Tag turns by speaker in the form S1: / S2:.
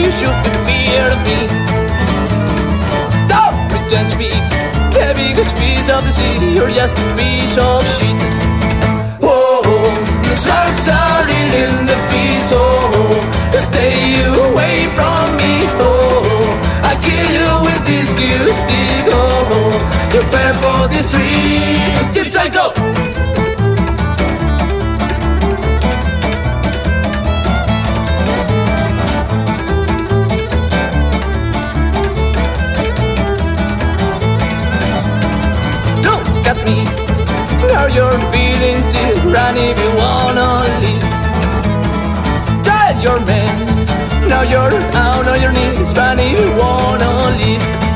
S1: you should be feared of me. Don't pretend to be the biggest fish of the sea. You're just a piece of shit. Oh, the sharks are eating the fish. Oh, stay away from me. Oh, I kill you with this kill stick. Oh, you fell for this tree. Gipsycho. At me, now your feelings still run if you wanna leave. Tell your man, now you're out on your knees, run if you wanna leave.